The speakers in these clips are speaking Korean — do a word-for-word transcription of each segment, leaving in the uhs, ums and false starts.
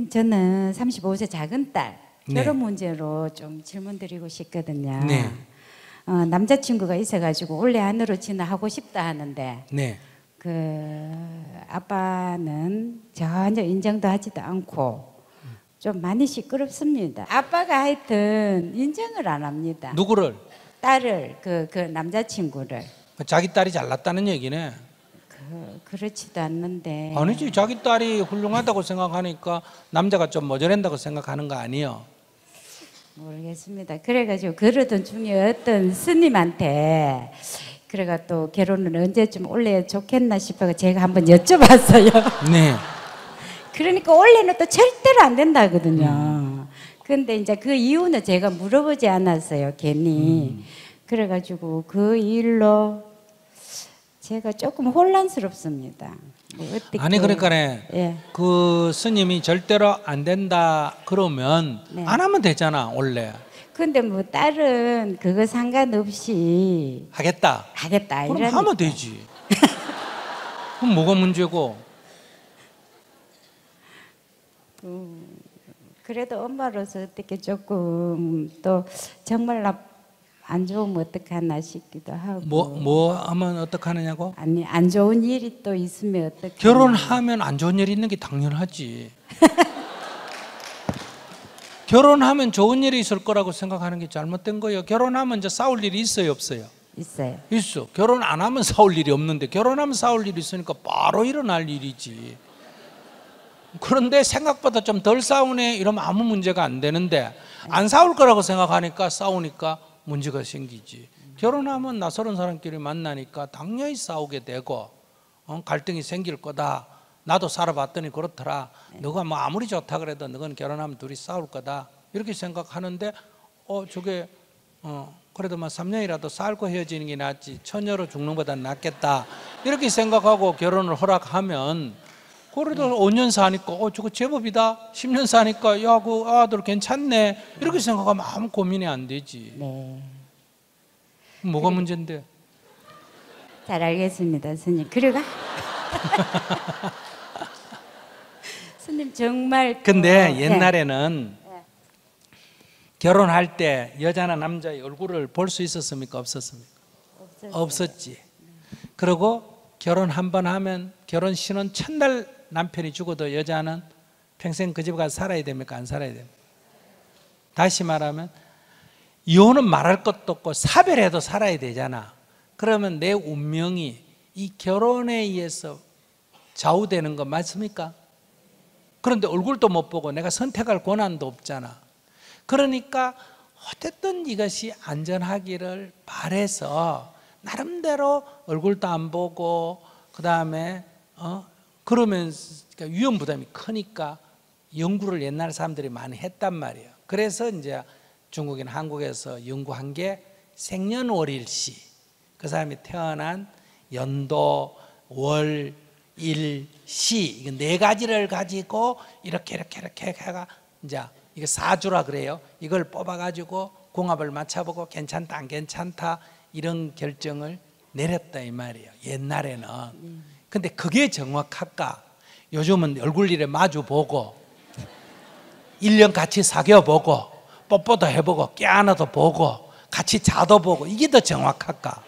스님, 저는 삼십오 세 작은 딸 네. 결혼 문제로 좀 질문드리고 싶거든요. 네. 어, 남자친구가 있어가지고 올해 안으로 진화하고 싶다 하는데 네. 그 아빠는 전혀 인정도 하지도 않고 좀 많이 시끄럽습니다. 아빠가 하여튼 인정을 안 합니다. 누구를? 딸을, 그, 그 남자친구를. 자기 딸이 잘났다는 얘기네. 그, 그렇지도 않는데. 아니지, 자기 딸이 훌륭하다고 생각하니까 남자가 좀 모자란다고 생각하는 거 아니에요? 모르겠습니다. 그래가지고 그러던 중에 어떤 스님한테 그래가 또 결혼을 언제쯤 올해 좋겠나 싶어서 제가 한번 여쭤봤어요. 네. 그러니까 원래는 또 절대로 안 된다거든요. 음. 근데 이제 그 이유는 제가 물어보지 않았어요, 괜히. 음. 그래가지고 그 일로 제가 조금 혼란스럽습니다. 뭐 어떻게. 아니 그러니까네. 예. 그 스님이 절대로 안 된다 그러면 네. 안 하면 되잖아 원래. 근데 뭐 딸은 그거 상관없이 하겠다. 하겠다. 그럼 이러니까. 하면 되지. 그럼 뭐가 문제고? 음, 그래도 엄마로서 어떻게 조금 또 정말 나 안 좋으면 어떡하나 싶기도 하고. 뭐, 뭐 하면 어떡하느냐고? 아니 안 좋은 일이 또 있으면 어떡하나. 결혼하면 안 좋은 일이 있는 게 당연하지. 결혼하면 좋은 일이 있을 거라고 생각하는 게 잘못된 거예요. 결혼하면 이제 싸울 일이 있어요, 없어요? 있어요. 있어. 결혼 안 하면 싸울 일이 없는데 결혼하면 싸울 일이 있으니까 바로 일어날 일이지. 그런데 생각보다 좀 덜 싸우네 이러면 아무 문제가 안 되는데 안 싸울 거라고 생각하니까 싸우니까 문제가 생기지. 결혼하면 낯설은 사람끼리 만나니까 당연히 싸우게 되고 어? 갈등이 생길 거다. 나도 살아봤더니 그렇더라. 너가 뭐 아무리 좋다 그래도 너는 결혼하면 둘이 싸울 거다. 이렇게 생각하는데 어 저게 어 그래도 막 삼 년이라도 살고 헤어지는 게 낫지 처녀로 죽는 것보다 낫겠다. 이렇게 생각하고 결혼을 허락하면 그래도 오 년 사니까 어 저거 제법이다. 십 년 사니까 야 그 아들 괜찮네. 이렇게 생각하면 아무 고민이 안 되지. 네. 뭐가 문제인데? 잘 알겠습니다, 스님. 그리고 스님 정말. 근데 또, 옛날에는 네. 결혼할 때 여자나 남자의 얼굴을 볼 수 있었습니까? 없었습니까? 없었어요. 없었지. 그리고 결혼 한 번 하면 결혼 신혼 첫날 남편이 죽어도 여자는 평생 그 집에 가서 살아야 됩니까? 안 살아야 됩니까? 다시 말하면 이혼은 말할 것도 없고 사별해도 살아야 되잖아. 그러면 내 운명이 이 결혼에 의해서 좌우되는 거 맞습니까? 그런데 얼굴도 못 보고 내가 선택할 권한도 없잖아. 그러니까 어쨌든 이것이 안전하기를 바래서 나름대로 얼굴도 안 보고 그 다음에 어 그러면 그러니까 위험 부담이 크니까 연구를 옛날 사람들이 많이 했단 말이에요. 그래서 이제 중국인 한국에서 연구한 게 생년월일시, 그 사람이 태어난 연도, 월, 일, 시, 이거 네 가지를 가지고 이렇게 이렇게 이렇게 해가 이제 이게 사주라 그래요. 이걸 뽑아가지고 궁합을 맞춰보고 괜찮다 안 괜찮다 이런 결정을 내렸다 이 말이에요. 옛날에는. 근데 그게 정확할까? 요즘은 얼굴 일에 마주 보고 일 년 같이 사귀어보고 뽀뽀도 해보고 깨안아도 보고 같이 자도 보고 이게 더 정확할까?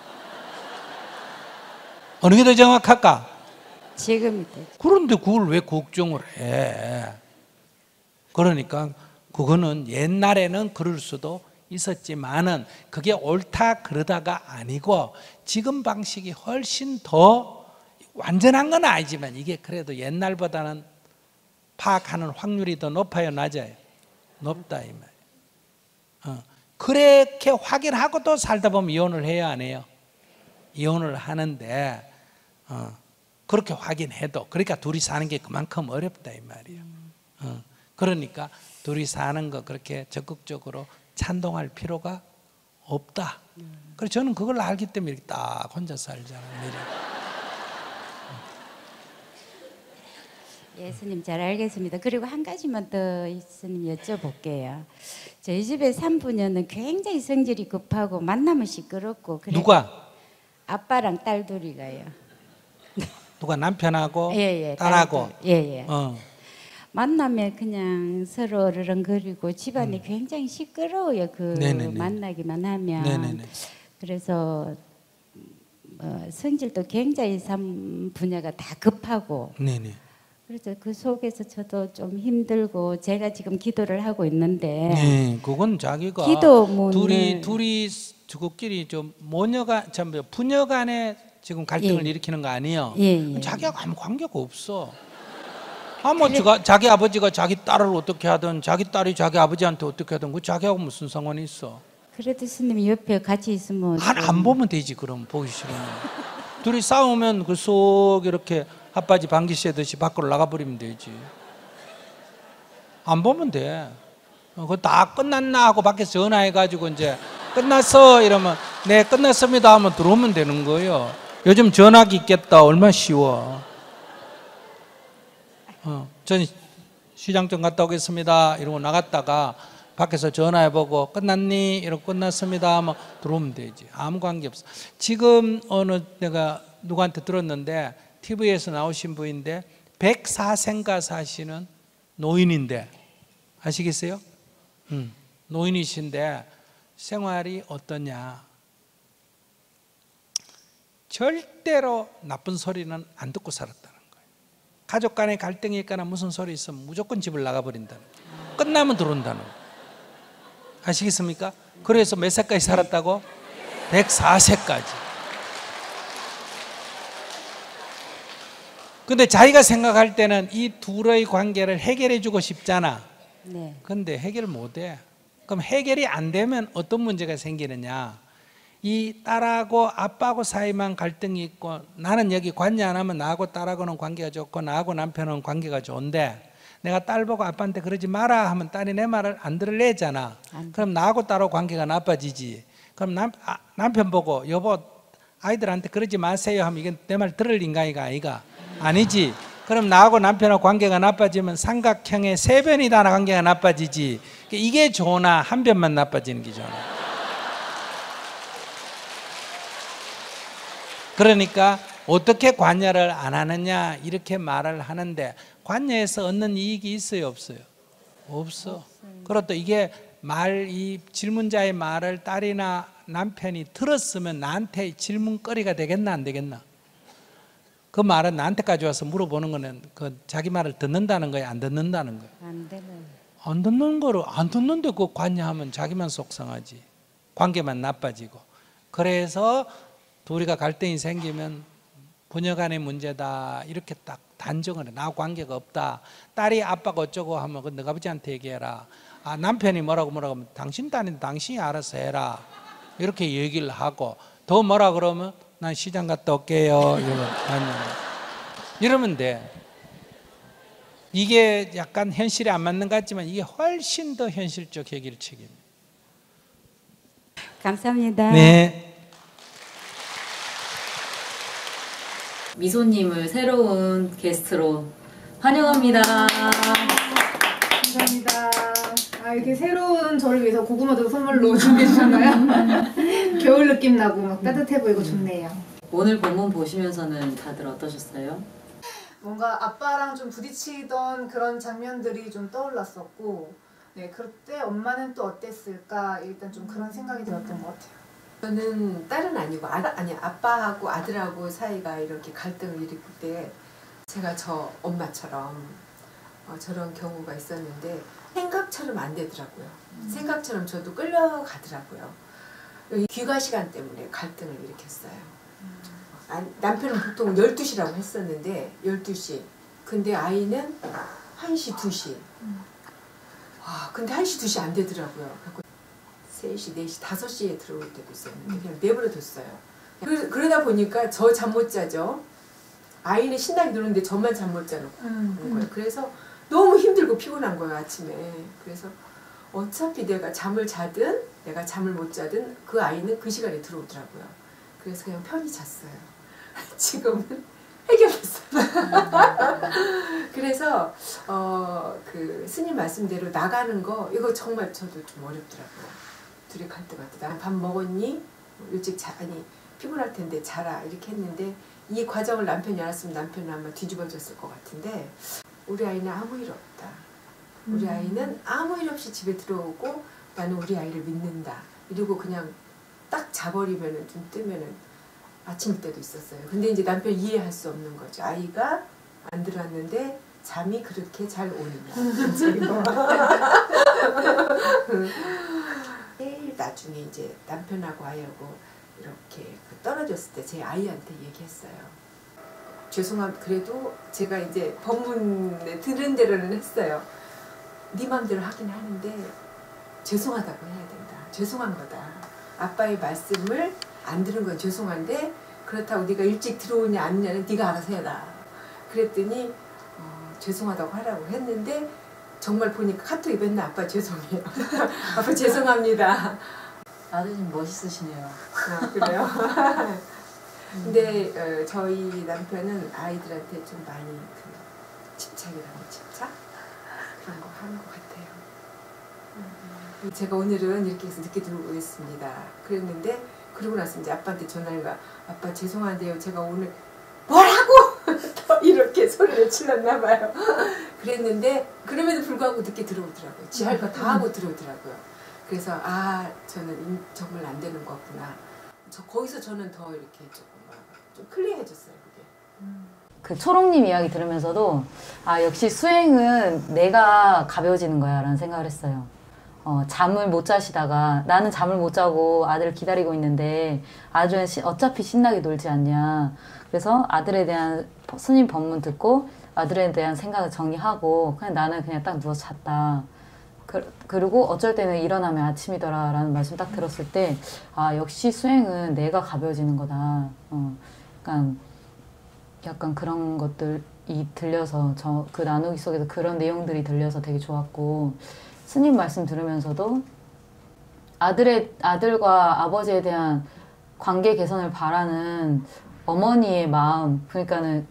어느 게 더 정확할까? 지금. 그런데 그걸 왜 걱정을 해? 그러니까 그거는 옛날에는 그럴 수도 있었지만은 그게 옳다 그러다가 아니고 지금 방식이 훨씬 더 완전한 건 아니지만 이게 그래도 옛날보다는 파악하는 확률이 더 높아요, 낮아요? 높다 이 말이에요. 어. 그렇게 확인하고도 살다 보면 이혼을 해야 안 해요? 이혼을 하는데 어. 그렇게 확인해도 그러니까 둘이 사는 게 그만큼 어렵다 이 말이에요. 어. 그러니까 둘이 사는 거 그렇게 적극적으로 찬동할 필요가 없다. 그래서 저는 그걸 알기 때문에 이렇게 딱 혼자 살잖아요. 예, 스님 잘 알겠습니다. 그리고 한 가지만 더 스님 여쭤볼게요. 저희 집에 삼부녀는 굉장히 성질이 급하고 만나면 시끄럽고. 그래. 누가? 아빠랑 딸 둘이가요. 누가 남편하고 예, 예, 딸하고? 예, 예. 어. 만나면 그냥 서로 어르렁거리고 집안이 음. 굉장히 시끄러워요. 그 네네네. 만나기만 하면. 네네네. 그래서 어, 성질도 굉장히 삼 분야가 다 급하고. 네네. 그래서 그 속에서 저도 좀 힘들고 제가 지금 기도를 하고 있는데. 네, 그건 자기가 기도문을 둘이 둘이 저거끼리 좀 모녀가 참 부녀간에 지금 갈등을 예. 일으키는 거 아니에요? 예, 예. 자기하고 아무 관계가 없어. 아뭐 그래. 자기 아버지가 자기 딸을 어떻게 하든 자기 딸이 자기 아버지한테 어떻게 하든 그 자기하고 무슨 상관이 있어? 그래도 스님 옆에 같이 있으면 안, 안 보면 되지. 그럼 보기 싫으면 둘이 싸우면 그 속 이렇게 핫바지 방귀 쐬듯이 밖으로 나가버리면 되지. 안 보면 돼. 그거 다 끝났나 하고 밖에서 전화해가지고 이제 끝났어 이러면 네 끝났습니다 하면 들어오면 되는 거예요. 요즘 전화기 있겠다. 얼마나 쉬워. 어, 전 시장 좀 갔다 오겠습니다 이러고 나갔다가 밖에서 전화해보고 끝났니? 이러고 끝났습니다 하면 들어오면 되지. 아무 관계 없어. 지금 어느 내가 누구한테 들었는데 티비에서 나오신 분인데 백사 세인가 사시는 노인인데 아시겠어요? 음, 노인이신데 생활이 어떠냐? 절대로 나쁜 소리는 안 듣고 살았다는 거예요. 가족 간에 갈등이 있거나 무슨 소리 있으면 무조건 집을 나가버린다는 거예요. 끝나면 들어온다는 거예요. 아시겠습니까? 그래서 몇 살까지 살았다고? 백사 세까지. 근데 자기가 생각할 때는 이 둘의 관계를 해결해 주고 싶잖아. 네. 근데 해결 못 해. 그럼 해결이 안 되면 어떤 문제가 생기느냐? 이 딸하고 아빠하고 사이만 갈등이 있고 나는 여기 관여 안 하면 나하고 딸하고는 관계가 좋고 나하고 남편은 관계가 좋은데 내가 딸 보고 아빠한테 그러지 마라 하면 딸이 내 말을 안 들을래잖아. 그럼 나하고 딸하고 관계가 나빠지지. 그럼 남, 아, 남편 보고 여보 아이들한테 그러지 마세요 하면 이게 내 말 들을 인간이가 아이가 아니지. 그럼 나하고 남편하고 관계가 나빠지면 삼각형의 세 변이 다 관계가 나빠지지. 이게 좋으나 한 변만 나빠지는 게 좋으나. 그러니까 어떻게 관여를 안 하느냐 이렇게 말을 하는데 관여해서 얻는 이익이 있어요 없어요? 없어. 그리고 또 이게 말, 이 질문자의 말을 딸이나 남편이 들었으면 나한테 질문거리가 되겠나 안 되겠나? 그 말은 나한테까지 와서 물어보는 거는 그 자기 말을 듣는다는 거야 안 듣는다는 거야? 안 되는. 안 듣는 거를 안 듣는데 그거 관여하면 자기만 속상하지. 관계만 나빠지고. 그래서 둘이가 갈등이 생기면 부녀간의 문제다 이렇게 딱 단정을 해. 나하고 관계가 없다. 딸이 아빠가 어쩌고 하면 그 너가 아버지한테 얘기해라. 아, 남편이 뭐라고 뭐라고 하면 당신 딸인데 당신이 알아서 해라. 이렇게 얘기를 하고 더 뭐라 그러면 난 시장 갔다 올게요. 이러면, 이러면 돼. 이게 약간 현실에 안 맞는 것 같지만 이게 훨씬 더 현실적 해결책입니다. 감사합니다. 네. 미소님을 새로운 게스트로 환영합니다. 감사합니다. 아, 이렇게 새로운 저를 위해서 고구마도 선물로 준비해 주셨나요? 겨울 느낌 나고 막 따뜻해 보이고 좋네요. 오늘 본문 보시면서는 다들 어떠셨어요? 뭔가 아빠랑 좀 부딪히던 그런 장면들이 좀 떠올랐었고, 네, 그때 엄마는 또 어땠을까 일단 좀 그런 생각이 들었던 것 같아요. 저는 딸은 아니고 아, 아니 아빠하고 아들하고 사이가 이렇게 갈등을 일으킬 때 제가 저 엄마처럼 어, 저런 경우가 있었는데 생각처럼 안 되더라고요. 음. 생각처럼 저도 끌려가더라고요. 귀가 시간 때문에 갈등을 일으켰어요. 음. 아, 남편은 보통 열두 시라고 했었는데 열두 시. 근데 아이는 한 시, 두 시. 음. 와, 근데 한 시, 두 시 안 되더라고요. 세 시, 네 시, 다섯 시에 들어올 때도 있었는데 그냥 내버려 뒀어요. 그러, 그러다 보니까 저 잠 못 자죠. 아이는 신나게 노는데 저만 잠 못 자는 음, 거예요. 음. 그래서 너무 힘들고 피곤한 거예요, 아침에. 그래서 어차피 내가 잠을 자든 내가 잠을 못 자든 그 아이는 그 시간에 들어오더라고요. 그래서 그냥 편히 잤어요. 지금은 해결했어요. 그래서 어, 그 스님 말씀대로 나가는 거 이거 정말 저도 좀 어렵더라고요. 둘이 갈등할 때 난 밥 먹었니? 일찍 자, 아니 피곤할 텐데 자라 이렇게 했는데 이 과정을 남편이 알았으면 남편은 아마 뒤집어졌을 것 같은데 우리 아이는 아무 일 없다. 우리 아이는 아무 일 없이 집에 들어오고 나는 우리 아이를 믿는다. 이러고 그냥 딱 자버리면은 좀 뜨면은 아침일 때도 있었어요. 근데 이제 남편 이해할 수 없는 거죠. 아이가 안 들어왔는데 잠이 그렇게 잘 오느냐. 제일 나중에 이제 남편하고 아이하고 이렇게 떨어졌을 때 제 아이한테 얘기했어요. 죄송함 그래도 제가 이제 법문에 들은 대로는 했어요. 네 맘대로 하긴 하는데 죄송하다고 해야 된다. 죄송한 거다. 아빠의 말씀을 안 들은 건 죄송한데 그렇다고 네가 일찍 들어오냐 안 오냐는 네가 알아서 해라. 그랬더니 어, 죄송하다고 하라고 했는데 정말 보니까 카톡이 맨날 아빠 죄송해요. 아빠 죄송합니다. 아드님 멋있으시네요. 아, 그래요? 근데 어, 저희 남편은 아이들한테 좀 많이 그 집착이라는 집착? 그런 거 하는 것 같아요. 음. 제가 오늘은 이렇게 해서 늦게 들어오겠습니다. 그랬는데 그러고 나서 이제 아빠한테 전화를 가 아빠 죄송한데요. 제가 오늘 뭐라고? 또 이렇게 소리를 질렀나 봐요. 그랬는데 그럼에도 불구하고 늦게 들어오더라고요. 지 할 거 다 하고 들어오더라고요. 그래서 아 저는 정말 안 되는 거구나. 저 거기서 저는 더 이렇게 조금 좀 클리어해졌어요. 그게. 그 초롱님 이야기 들으면서도 아 역시 수행은 내가 가벼워지는 거야 라는 생각을 했어요. 어, 잠을 못 자시다가 나는 잠을 못 자고 아들을 기다리고 있는데 아들은 시, 어차피 신나게 놀지 않냐. 그래서 아들에 대한 스님 법문 듣고 아들에 대한 생각을 정리하고 그냥 나는 그냥 딱 누워서 잤다. 그, 그리고 어쩔 때는 일어나면 아침이더라 라는 말씀 딱 들었을 때 아 역시 수행은 내가 가벼워지는 거다. 어, 약간, 약간 그런 것들이 들려서 저 그 나누기 속에서 그런 내용들이 들려서 되게 좋았고 스님 말씀 들으면서도 아들의, 아들과 아버지에 대한 관계 개선을 바라는 어머니의 마음, 그러니까는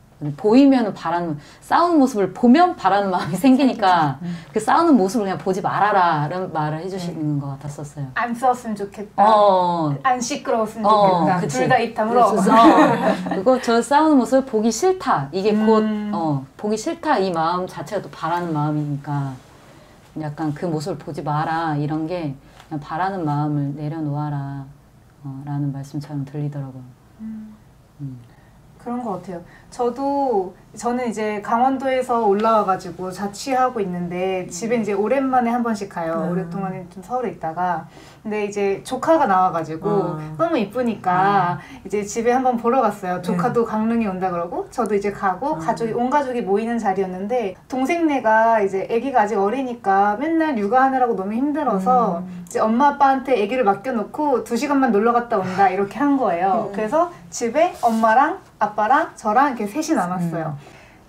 보이면 바라는, 싸우는 모습을 보면 바라는 마음이 생기니까 그 싸우는 모습을 그냥 보지 말아라 라는 말을 해주시는 것 같았었어요. 안 싸웠으면 좋겠다. 어, 안 시끄러웠으면 어, 좋겠다. 그치. 둘 다 입 다물어. 그래서, 어, 그리고 저 싸우는 모습을 보기 싫다. 이게 곧 음. 어, 보기 싫다 이 마음 자체가 또 바라는 마음이니까 약간 그 모습을 보지 마라 이런 게 그냥 바라는 마음을 내려놓아라 어, 라는 말씀처럼 들리더라고요. 음. 음. 그런 것 같아요. 저도 저는 이제 강원도에서 올라와가지고 자취하고 있는데 집에 이제 오랜만에 한 번씩 가요. 음. 오랫동안 좀 서울에 있다가 근데 이제 조카가 나와가지고 음. 너무 이쁘니까 이제 집에 한번 보러 갔어요. 조카도 강릉에 온다 그러고 저도 이제 가고 음. 가족이 온 가족이 모이는 자리였는데 동생네가 이제 아기가 아직 어리니까 맨날 육아하느라고 너무 힘들어서 음. 이제 엄마 아빠한테 아기를 맡겨놓고 두 시간만 놀러 갔다 온다 이렇게 한 거예요. 음. 그래서 집에 엄마랑 아빠랑 저랑 이렇게 셋이 남았어요.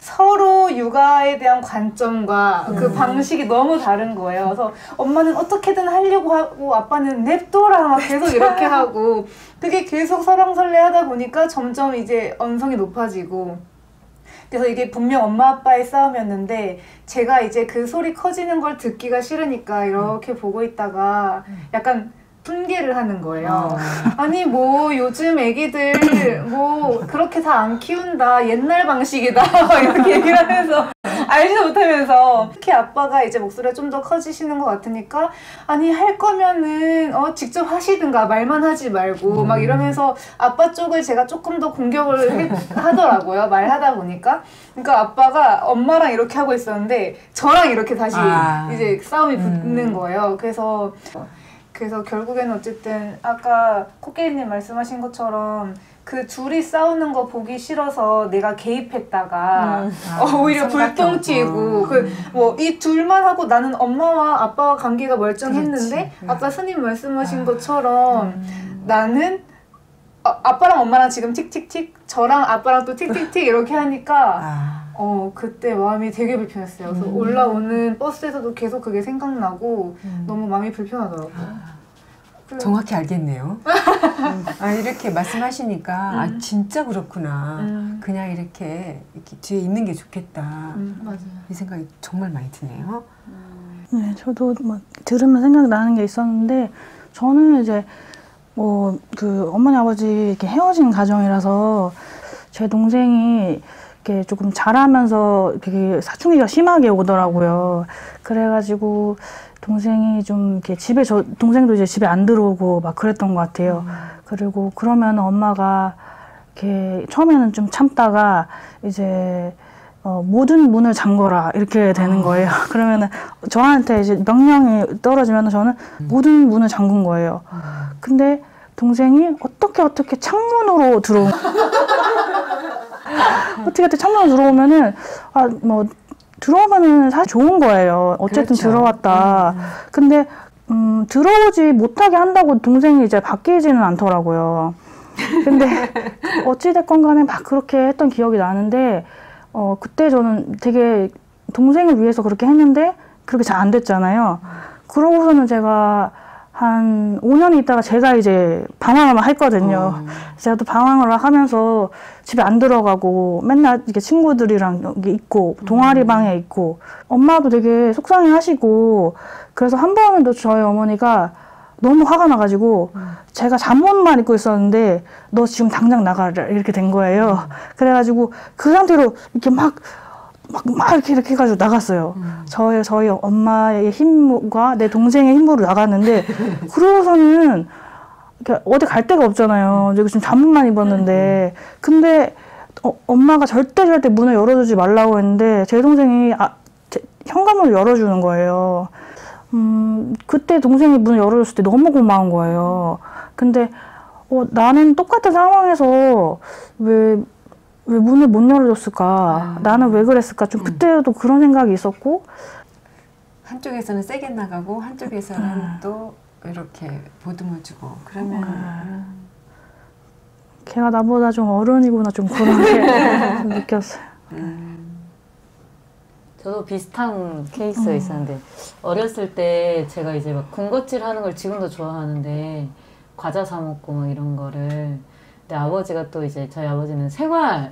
서로 육아에 대한 관점과 그 방식이 너무 다른 거예요. 그래서 엄마는 어떻게든 하려고 하고 아빠는 냅둬라 막 계속 이렇게 하고 그게 계속 설왕설래 하다 보니까 점점 이제 언성이 높아지고 그래서 이게 분명 엄마 아빠의 싸움이었는데 제가 이제 그 소리 커지는 걸 듣기가 싫으니까 이렇게 보고 있다가 약간 분개를 하는 거예요. 어. 아니 뭐 요즘 애기들 뭐 그렇게 다 안 키운다 옛날 방식이다 이렇게 얘기를 하면서 알지도 못하면서 특히 아빠가 이제 목소리가 좀 더 커지시는 것 같으니까 아니 할 거면은 어 직접 하시든가 말만 하지 말고 막 이러면서 아빠 쪽을 제가 조금 더 공격을 해, 하더라고요. 말하다 보니까 그러니까 아빠가 엄마랑 이렇게 하고 있었는데 저랑 이렇게 다시 아. 이제 싸움이 붙는 음. 거예요. 그래서 그래서 결국에는 어쨌든 아까 코끼리님 말씀하신 것처럼 그 둘이 싸우는 거 보기 싫어서 내가 개입했다가 음. 어, 아, 오히려 불똥 튀고 그 뭐 이 둘만 하고 나는 엄마와 아빠와 관계가 멀쩡했는데 그렇지. 아까 스님 말씀하신 아. 것처럼 음. 나는 아, 아빠랑 엄마랑 지금 틱틱틱 저랑 아빠랑 또 틱틱틱 이렇게 하니까 아. 어 그때 마음이 되게 불편했어요. 그래서 음. 올라오는 버스에서도 계속 그게 생각나고 음. 너무 마음이 불편하더라고요. 그- 정확히 알겠네요. 아, 이렇게 말씀하시니까 아 진짜 그렇구나. 음. 그냥 이렇게, 이렇게 뒤에 있는 게 좋겠다. 음, 맞아요. 이 생각이 정말 많이 드네요. 네, 저도 막 들으면 생각나는 게 있었는데 저는 이제 뭐 그 어머니 아버지 이렇게 헤어진 가정이라서 제 동생이 이렇게 조금 자라면서 되게 사춘기가 심하게 오더라고요. 그래가지고 동생이 좀 이렇게 집에 저 동생도 이제 집에 안 들어오고 막 그랬던 것 같아요. 음. 그리고 그러면 엄마가 이렇게 처음에는 좀 참다가 이제 어, 모든 문을 잠궈라 이렇게 되는 거예요. 그러면은 저한테 이제 명령이 떨어지면 저는 음. 모든 문을 잠근 거예요. 음. 근데 동생이 어떻게 어떻게 창문으로 들어오 어떻게 어떻게 창문으로 들어오면은 아 뭐 들어오면은 사실 좋은 거예요. 어쨌든 그렇죠. 들어왔다. 음. 근데 음, 들어오지 못하게 한다고 동생이 이제 바뀌지는 않더라고요. 근데 어찌됐건 간에 막 그렇게 했던 기억이 나는데 어, 그때 저는 되게 동생을 위해서 그렇게 했는데 그렇게 잘 안 됐잖아요. 그러고서는 제가 한 오 년 있다가 제가 이제 방황을 했거든요. 음. 제가 또 방황을 하면서 집에 안 들어가고 맨날 이렇게 친구들이랑 여기 있고 동아리 방에 있고 엄마도 되게 속상해 하시고 그래서 한 번은 또 저희 어머니가 너무 화가 나가지고 음. 제가 잠옷만 입고 있었는데 너 지금 당장 나가라 이렇게 된 거예요. 음. 그래가지고 그 상태로 이렇게 막 막, 막 이렇게 이렇게 해가지고 나갔어요. 음. 저희, 저희 엄마의 힘과 내 동생의 힘으로 나갔는데, 그러고서는 어디 갈 데가 없잖아요. 제가 지금 잠옷만 입었는데. 근데 어, 엄마가 절대 절대 문을 열어주지 말라고 했는데, 제 동생이 아, 제, 현관문을 열어주는 거예요. 음, 그때 동생이 문을 열어줬을 때 너무 고마운 거예요. 근데 어, 나는 똑같은 상황에서 왜 왜 문을 못 열어줬을까? 아. 나는 왜 그랬을까? 좀 그때도 음. 그런 생각이 있었고 한쪽에서는 세게 나가고 한쪽에서는 음. 또 이렇게 보듬어주고 그러면 음. 걔가 나보다 좀 어른이구나 좀 그런 게 좀 느꼈어요. 음. 저도 비슷한 케이스가 음. 있었는데 어렸을 때 제가 이제 막 군것질 하는 걸 지금도 좋아하는데 과자 사 먹고 막 이런 거를 근데 아버지가 또 이제 저희 아버지는 생활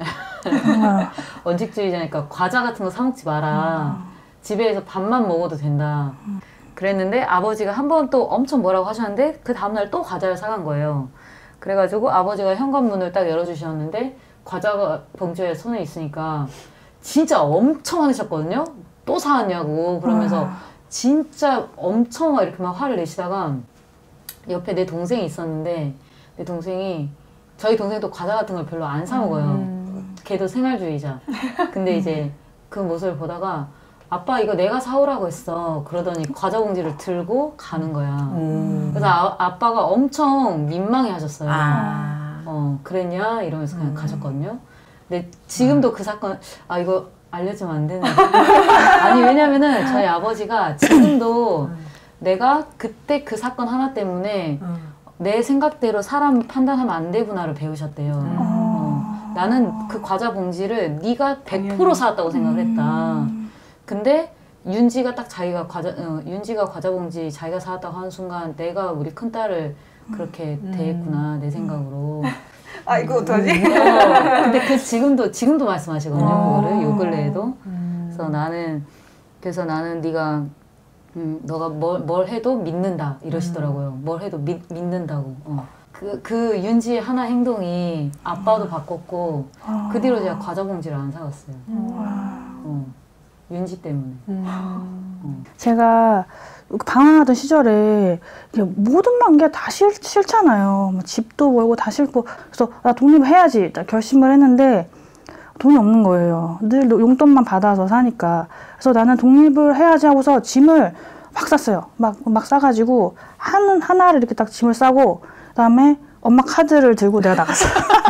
원칙주의자니까 과자 같은 거 사 먹지 마라. 집에서 밥만 먹어도 된다. 그랬는데 아버지가 한 번 또 엄청 뭐라고 하셨는데 그 다음날 또 과자를 사간 거예요. 그래가지고 아버지가 현관문을 딱 열어주셨는데 과자가 봉지에 손에 있으니까 진짜 엄청 화내셨거든요. 또 사왔냐고 그러면서 진짜 엄청 이렇게 막 화를 내시다가 옆에 내 동생이 있었는데 내 동생이 저희 동생도 과자 같은 걸 별로 안 사 먹어요. 음. 걔도 생활주의자. 근데 이제 그 모습을 보다가 아빠 이거 내가 사오라고 했어. 그러더니 과자 봉지를 들고 가는 거야. 음. 그래서 아, 아빠가 엄청 민망해 하셨어요. 아. 어, 그랬냐? 이러면서 그냥 음. 가셨거든요. 근데 지금도 음. 그 사건, 아, 이거 알려주면 안 되는데. 아니, 왜냐면은 저희 아버지가 지금도 음. 내가 그때 그 사건 하나 때문에 음. 내 생각대로 사람 판단하면 안 되구나를 배우셨대요. 음. 어, 나는 그 과자 봉지를 네가 백 퍼센트 사왔다고 생각을 했다. 음. 근데 윤지가 딱 자기가 과자, 어, 윤지가 과자 봉지 자기가 사왔다고 하는 순간 내가 우리 큰딸을 그렇게 음. 대했구나, 내 생각으로. 아이고, 어떡하지? 어, 근데 그 지금도, 지금도 말씀하시거든요, 어. 그거를, 요 근래에도. 음. 그래서 나는, 그래서 나는 네가 음, 너가 뭘, 뭘 해도 믿는다 이러시더라고요. 음. 뭘 해도 믿, 믿는다고. 어. 그, 그 윤지의 하나 행동이 아빠도 음. 바꿨고 아. 그 뒤로 제가 과자 봉지를 안 사왔어요. 음. 어. 윤지 때문에. 음. 어. 제가 방황하던 시절에 모든 게 다 싫잖아요. 뭐 집도 멀고 다 싫고 그래서 나 독립해야지 결심을 했는데 돈이 없는 거예요. 늘 용돈만 받아서 사니까. 그래서 나는 독립을 해야지 하고서 짐을 막 쌌어요. 막, 막 싸가지고, 한, 하나를 이렇게 딱 짐을 싸고, 그 다음에 엄마 카드를 들고 내가 나갔어요.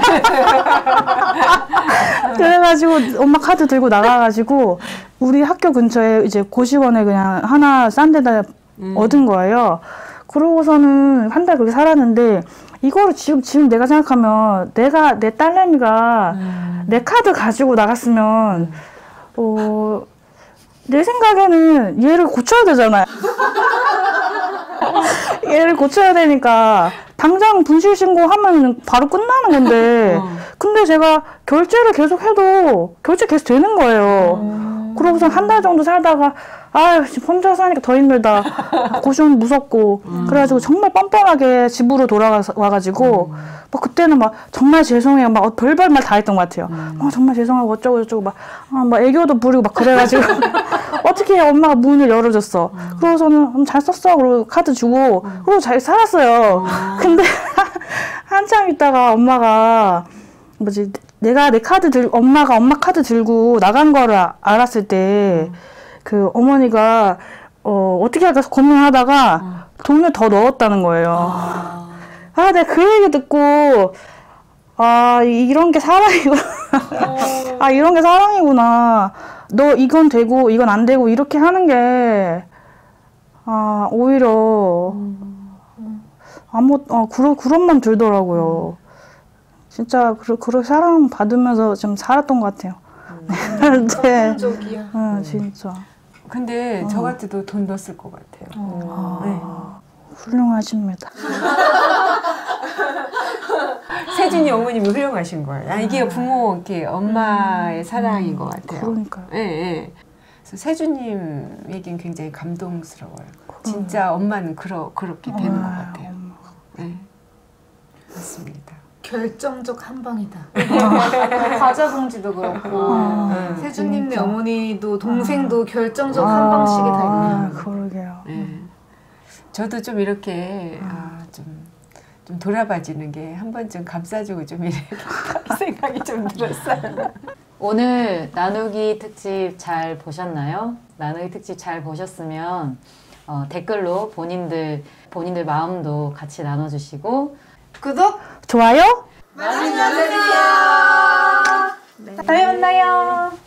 그래가지고, 엄마 카드 들고 나가가지고, 우리 학교 근처에 이제 고시원에 그냥 하나 싼 데다 음. 얻은 거예요. 그러고서는 한 달 그렇게 살았는데, 이거를 지금, 지금 내가 생각하면, 내가, 내 딸내미가 음. 내 카드 가지고 나갔으면, 어, 내 생각에는 얘를 고쳐야 되잖아요. 얘를 고쳐야 되니까, 당장 분실 신고하면 바로 끝나는 건데, 어. 근데 제가 결제를 계속 해도, 결제 계속 되는 거예요. 음. 그러고서 한 달 정도 살다가 아 혼자 사니까 더 힘들다. 고시원 무섭고 음. 그래가지고 정말 뻔뻔하게 집으로 돌아와가지고 음. 막 그때는 막 정말 죄송해요. 막 별별 말 다 했던 것 같아요. 음. 어, 정말 죄송하고 어쩌고 저쩌고 막, 아, 막 애교도 부리고 막 그래가지고 어떻게 엄마가 문을 열어줬어. 음. 그러고서는 음, 잘 썼어. 그리고 카드 주고 음. 그리고 잘 살았어요. 음. 근데 한참 있다가 엄마가 뭐지 내가 내 카드 들 엄마가 엄마 카드 들고 나간 거를 아, 알았을 때 그 어머니가 어, 어떻게 할까 고민하다가 음. 돈을 더 넣었다는 거예요. 아, 아 내가 그 얘기 듣고 아 이런 게 사랑이구나. 아 이런 게 사랑이구나. 너 이건 되고 이건 안 되고 이렇게 하는 게 아 오히려 음. 아무 어 그런 그런만 들더라고요. 음. 진짜 그 그런 사랑 받으면서 좀 살았던 것 같아요. 음. 네. 적이야. 응, 진짜. 근데 어. 저 같아도 돈 넣었을 것 같아요. 어. 네. 훌륭하십니다. 세준이 어머님이 훌륭하신 거예요. 아, 이게 부모, 이렇게 엄마의 사랑인 것 같아요. 그러니까요. 예, 예. 그래서 세준님 얘기는 굉장히 감동스러워요. 진짜 엄마는 그러, 그렇게 되는 것 같아요. 네. 맞습니다. 결정적 한 방이다. 과자 봉지도 그렇고 아, 세준님네 진짜. 어머니도 동생도 아. 결정적 한 방씩이 다 있네요. 아, 그러게요. 네. 저도 좀 이렇게 아, 좀, 좀 돌아봐지는 게 한 번쯤 감싸주고 좀 이렇게 생각이 좀 들었어요. 오늘 나누기 특집 잘 보셨나요? 나누기 특집 잘 보셨으면 어, 댓글로 본인들 본인들 마음도 같이 나눠주시고 구독, 좋아요? 많이 눌러주세요. 네. 다음에 만나요.